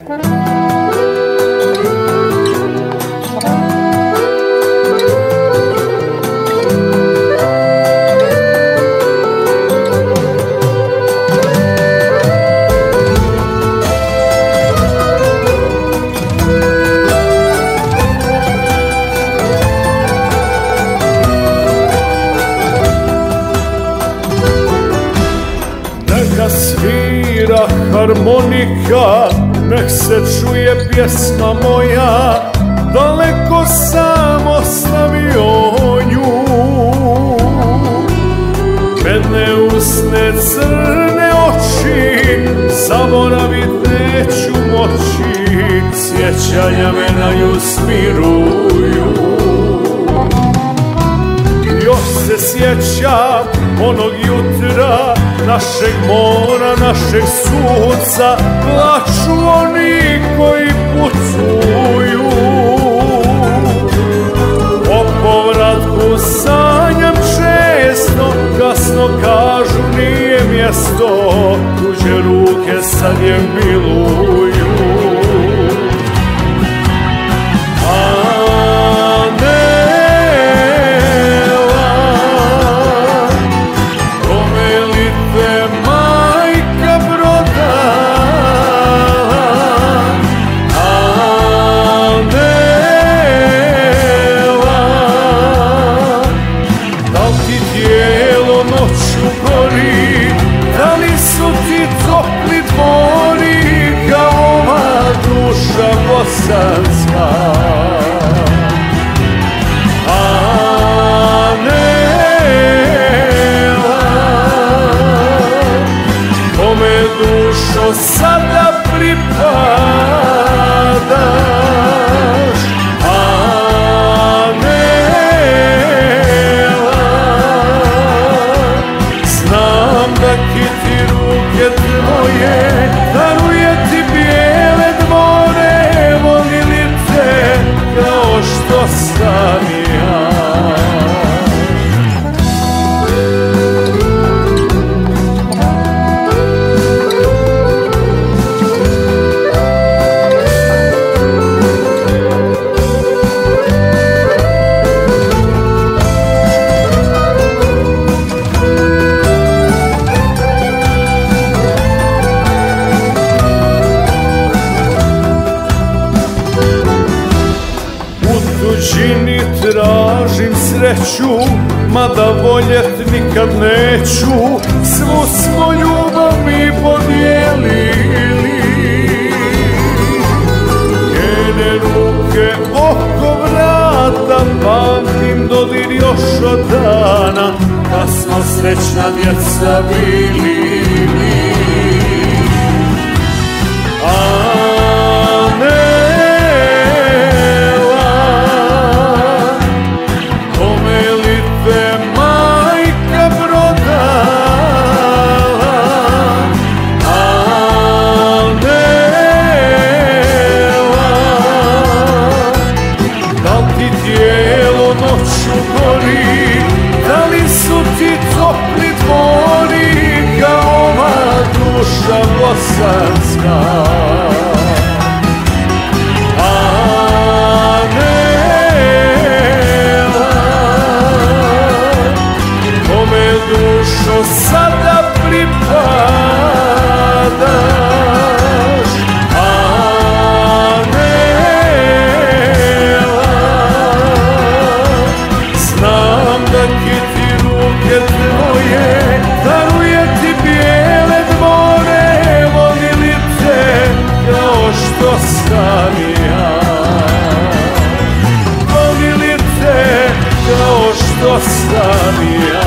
Neka svira harmonika, nek se čuje pjesma moja, daleko sam ostavio nju. Medne usne, crne oči, zaboravit neću moći, sjećanja me na nju smiruju. Još se sjećam onog jutra, našeg mora, našeg sunca, plaču oni koji pucuju. O povratku sanjam često, kasno kažu nije mjesto, tuđe ruke sad je miluju. Da li su ti topli dvori kao ova duša bosanska? Anela, kome dušo sada pripadaš? Tvoje, daruje ti bijele dvore, voli li te kao što sam ja? Tuđini tražim sreću, mada voljet nikad neću, svu smo ljubav mi podijelili. Njene ruke oko vrata, pamtim dodir još od dana, kad smo srećna djeca bili. Da li su ti topli dvori kao ova duša bosanska? Anela, kome dušo sada pripadaš? Tvoje, daruje ti bijele dvore, voli li te kao što sam ja? Voli li te kao što sam ja?